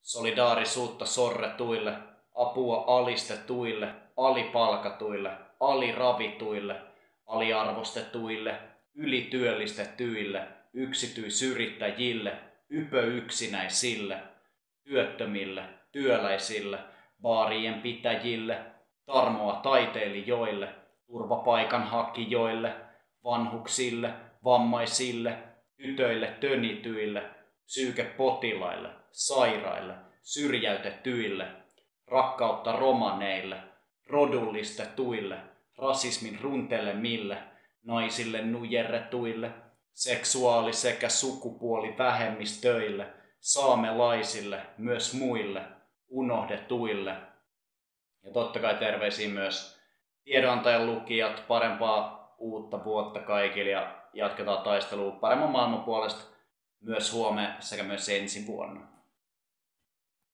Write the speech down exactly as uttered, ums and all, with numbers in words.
solidaarisuutta sorretuille, apua alistetuille, alipalkatuille, aliravituille, aliarvostetuille, ylityöllistetyille, yksityisyrittäjille, ypöyksinäisille, työttömille, työläisille, baarien pitäjille, tarmoa taiteilijoille, turvapaikanhakijoille, vanhuksille, vammaisille, tytöille tönityille, psyykepotilaille, sairaille, syrjäytetyille, rakkautta romaneille, rodullistetuille, rasismin runtelemille, naisille nujerretuille, seksuaali- sekä sukupuolivähemmistöille, saamelaisille, myös muille, unohdetuille. Ja totta kai terveisiä myös tiedonantajan lukijat, parempaa uutta vuotta kaikille ja jatketaan taistelua paremman maailman puolesta myös huomenna sekä myös ensi vuonna.